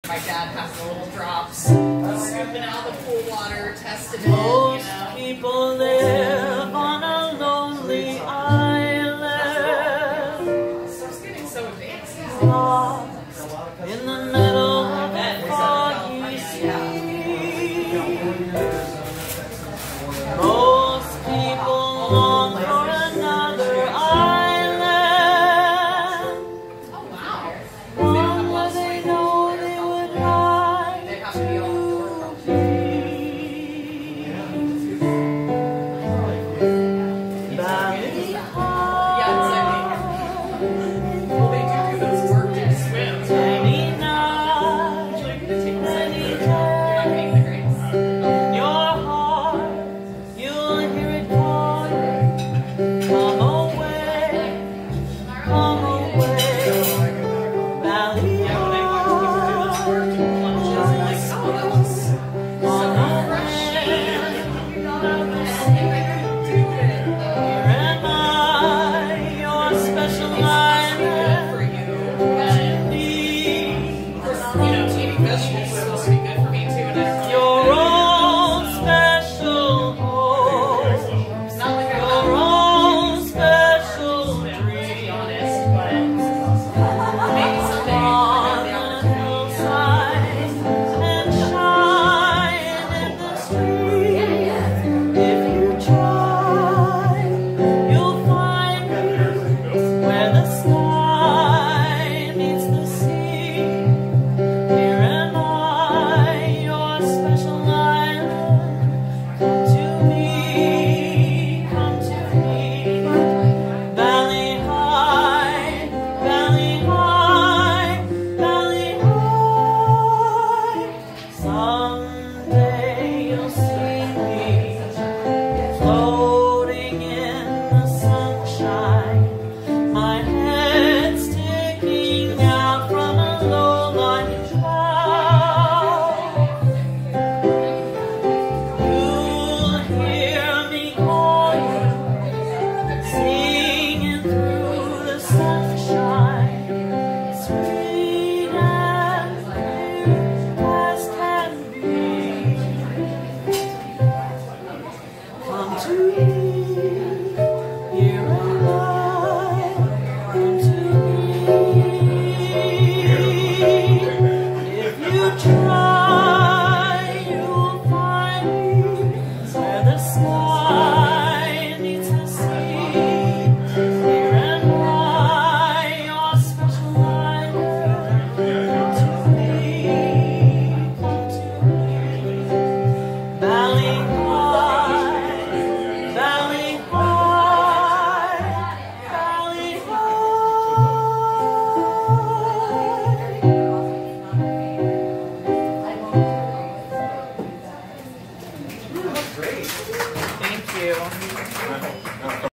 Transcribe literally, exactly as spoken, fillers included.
My dad has the little drops, scooping out the pool water, testing it, you know. Most people live on a lonely island. Stuff's getting so advanced. Lost in the middle of a foggy sea. Most people long for another island. Oh, wow. One where they know they would rise. They have to be on the door, probably. Valley Yeah, it's like, well, they do do those work to swim. tiny night, Usually you're going to take the many second. You're not getting the grace. in your heart, you'll hear it calling. Come away, come away, Valley Yeah, when I watch people do those work and plunges, I'm like, oh, that looks so refreshing. And I could do it. Here am I, your special Good island. for you. And, of course, you know, eating vegetables is supposed to be good for me too. And I don't know. Your own special home, It's not like I your have own special to be dream. honest, but maybe someday I'll On have the the opportunity. hillside and shine in the street. If you try, you'll find me where the sky meets the sea. Here am I, your special island. Come to me, come to me. Valley high, valley high, valley high. Someday you'll see me floating in the sunshine. My head sticking out from a low-lying cloud. You'll hear me calling, singing through the sunshine, sweet and clear as can be. Come to me, here am I, come to me. If you try, you'll find me where the sky meets the sea. Here am I, your special island. Come to me, come to me. Valley high, valley high, valley high. Thank you.